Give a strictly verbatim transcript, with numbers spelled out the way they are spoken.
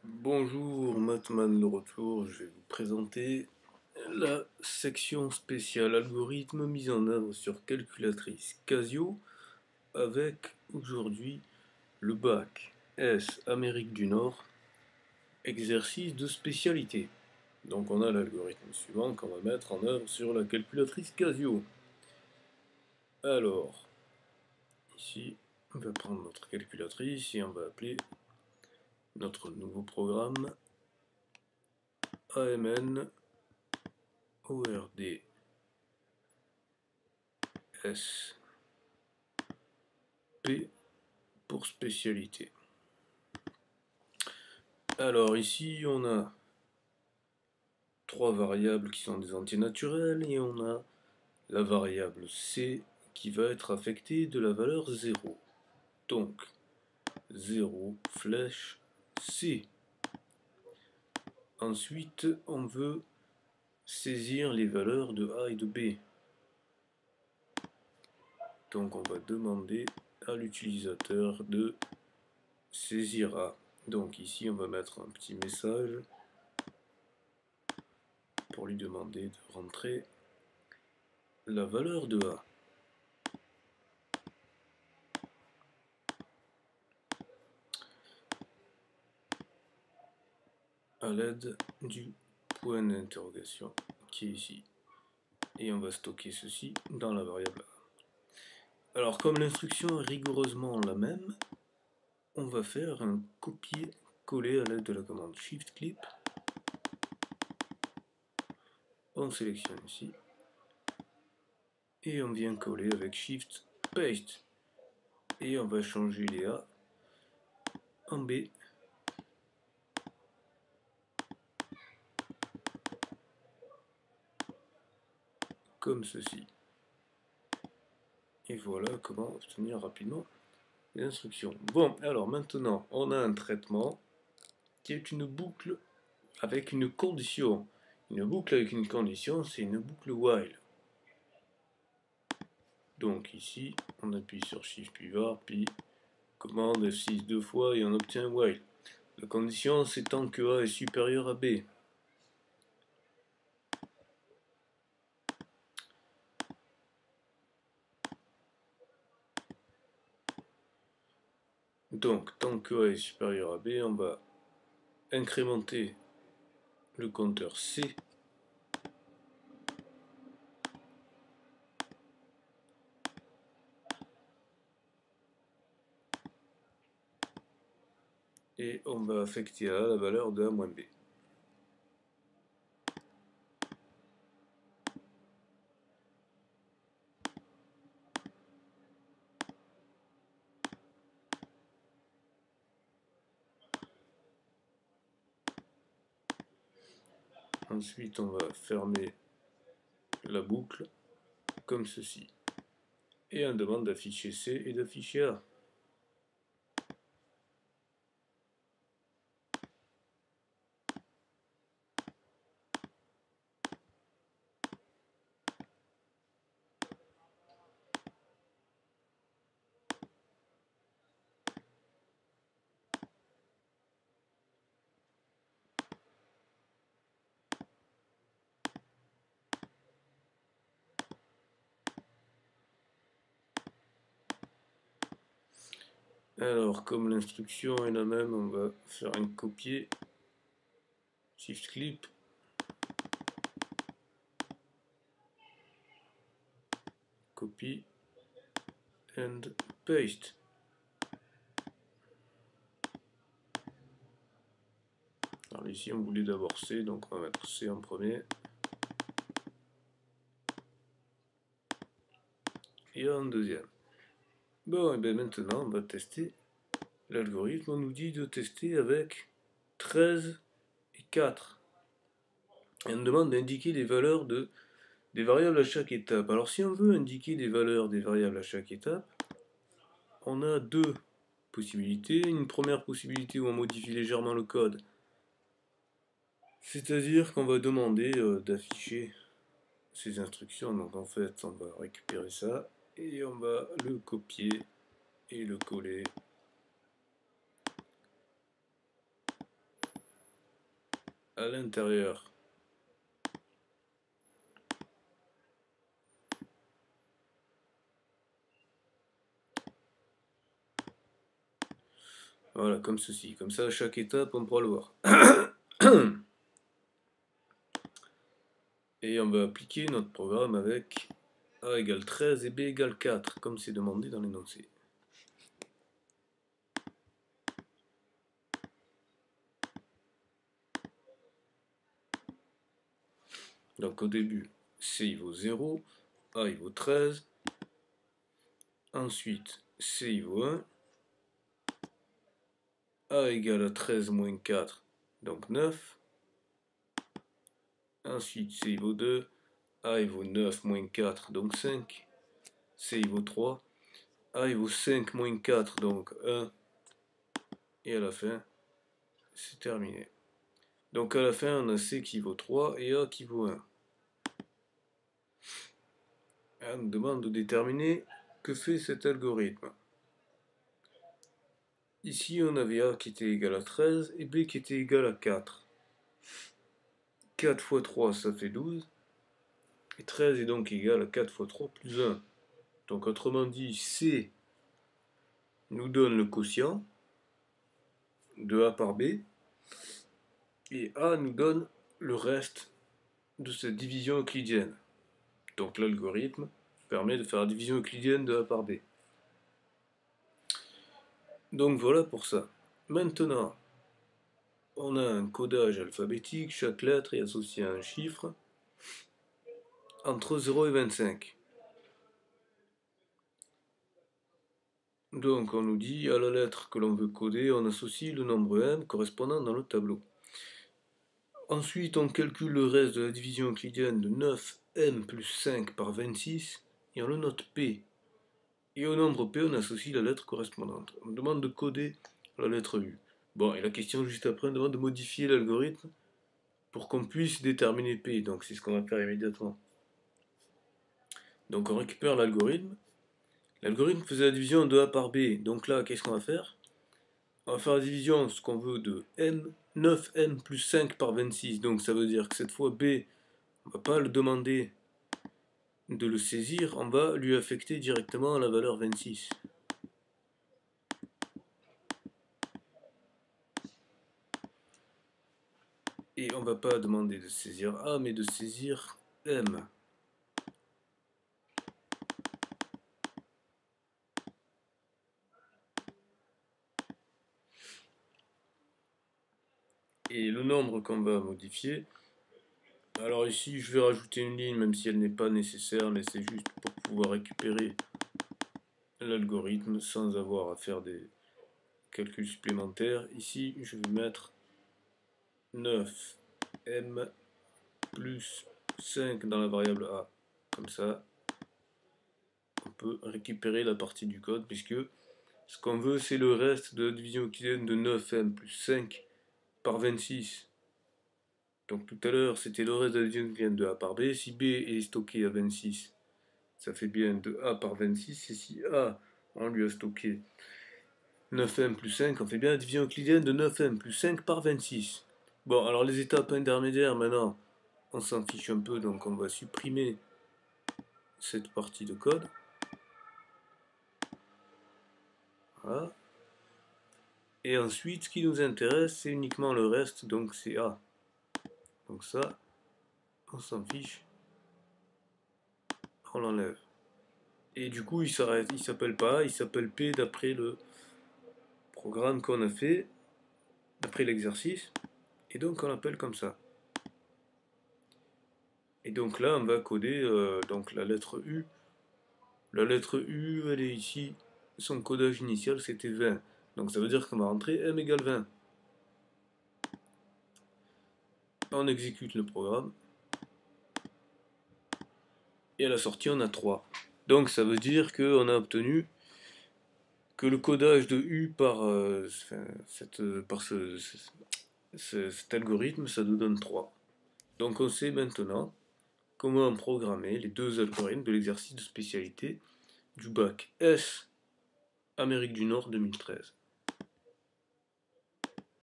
Bonjour, Matman le retour, je vais vous présenter la section spéciale algorithme mise en œuvre sur calculatrice Casio avec aujourd'hui le bac S Amérique du Nord, exercice de spécialité. Donc on a l'algorithme suivant qu'on va mettre en œuvre sur la calculatrice Casio. Alors, ici, on va prendre notre calculatrice et on va appeler notre nouveau programme A M N O R D S P pour spécialité. Alors ici on a trois variables qui sont des entiers naturels et on a la variable C qui va être affectée de la valeur zéro. Donc zéro flèche C. Ensuite on veut saisir les valeurs de A et de B. Donc on va demander à l'utilisateur de saisir A. Donc ici on va mettre un petit message pour lui demander de rentrer la valeur de A. À l'aide du point d'interrogation qui est ici. Et on va stocker ceci dans la variable A. Alors comme l'instruction est rigoureusement la même, on va faire un copier-coller à l'aide de la commande Shift-Clip. On sélectionne ici. Et on vient coller avec Shift-Paste. Et on va changer les A en B. Comme ceci. Et voilà comment obtenir rapidement les instructions. Bon, alors maintenant, on a un traitement qui est une boucle avec une condition. Une boucle avec une condition, c'est une boucle while. Donc ici, on appuie sur Shift puis var, puis commande F six deux fois et on obtient while. La condition, c'est tant que A est supérieur à B. Donc, tant que A est supérieur à B, on va incrémenter le compteur C. Et on va affecter à A la valeur de A moins B. Ensuite, on va fermer la boucle comme ceci. Et on demande d'afficher C et d'afficher A. Alors, comme l'instruction est la même, on va faire un copier, Shift Clip, copy and paste. Alors ici, on voulait d'abord C, donc on va mettre C en premier. Et en deuxième. Bon, et bien maintenant, on va tester l'algorithme. On nous dit de tester avec treize et quatre. Et on nous demande d'indiquer les valeurs de, des variables à chaque étape. Alors si on veut indiquer des valeurs des variables à chaque étape, on a deux possibilités. Une première possibilité où on modifie légèrement le code. C'est-à-dire qu'on va demander euh, d'afficher ces instructions. Donc en fait, on va récupérer ça et on va le copier et le coller à l'intérieur. Voilà, comme ceci. Comme ça, à chaque étape, on pourra le voir. Et on va appliquer notre programme avec A égale treize et B égale quatre, comme c'est demandé dans l'énoncé. Donc au début, C il vaut zéro, A il vaut treize, ensuite C il vaut un, A égale à treize moins quatre, donc neuf, ensuite C il vaut deux, A il vaut neuf moins quatre, donc cinq, C il vaut trois, A il vaut cinq moins quatre, donc un, et à la fin, c'est terminé. Donc à la fin, on a C qui vaut trois et A qui vaut un. On nous demande de déterminer que fait cet algorithme. Ici, on avait A qui était égal à treize et B qui était égal à quatre. quatre fois trois, ça fait douze. Et treize est donc égal à quatre fois trois plus un. Donc autrement dit, C nous donne le quotient de A par B. Et A nous donne le reste de cette division euclidienne. Donc l'algorithme permet de faire la division euclidienne de A par B. Donc voilà pour ça. Maintenant, on a un codage alphabétique, chaque lettre est associée à un chiffre entre zéro et vingt-cinq. Donc on nous dit, à la lettre que l'on veut coder, on associe le nombre m correspondant dans le tableau. Ensuite, on calcule le reste de la division euclidienne de neuf m plus cinq par vingt-six, et on le note P. Et au nombre P, on associe la lettre correspondante. On me demande de coder la lettre U. Bon, et la question juste après, on demande de modifier l'algorithme pour qu'on puisse déterminer P. Donc c'est ce qu'on va faire immédiatement. Donc on récupère l'algorithme. L'algorithme faisait la division de A par B. Donc là, qu'est-ce qu'on va faire? On va faire la division, ce qu'on veut, de m, neuf m plus cinq par vingt-six. Donc ça veut dire que cette fois, B, on ne va pas le demander de le saisir, on va lui affecter directement la valeur vingt-six. Et on ne va pas demander de saisir A, mais de saisir M. Et le nombre qu'on va modifier, alors ici je vais rajouter une ligne même si elle n'est pas nécessaire, mais c'est juste pour pouvoir récupérer l'algorithme sans avoir à faire des calculs supplémentaires. Ici je vais mettre neuf m plus cinq dans la variable A. Comme ça, on peut récupérer la partie du code puisque ce qu'on veut c'est le reste de la division euclidienne de neuf m plus cinq par vingt-six. Donc tout à l'heure, c'était le reste de la division euclidienne de A par B. Si B est stocké à vingt-six, ça fait bien de A par vingt-six. Et si A, on lui a stocké neuf m plus cinq, on fait bien la division euclidienne de neuf m plus cinq par vingt-six. Bon, alors les étapes intermédiaires, maintenant, on s'en fiche un peu, donc on va supprimer cette partie de code. Voilà. Et ensuite, ce qui nous intéresse, c'est uniquement le reste, donc c'est A. Donc ça, on s'en fiche. On l'enlève. Et du coup, il s'arrête, il s'appelle pas A, il s'appelle P d'après le programme qu'on a fait, d'après l'exercice. Et donc, on l'appelle comme ça. Et donc là, on va coder euh, donc la lettre U. La lettre U, elle est ici. Son codage initial, c'était vingt. Donc ça veut dire qu'on va rentrer M égale vingt. On exécute le programme. Et à la sortie, on a trois. Donc ça veut dire qu'on a obtenu que le codage de U par, euh, cette, par ce, ce, cet algorithme, ça nous donne trois. Donc on sait maintenant comment programmer les deux algorithmes de l'exercice de spécialité du bac S Amérique du Nord deux mille treize.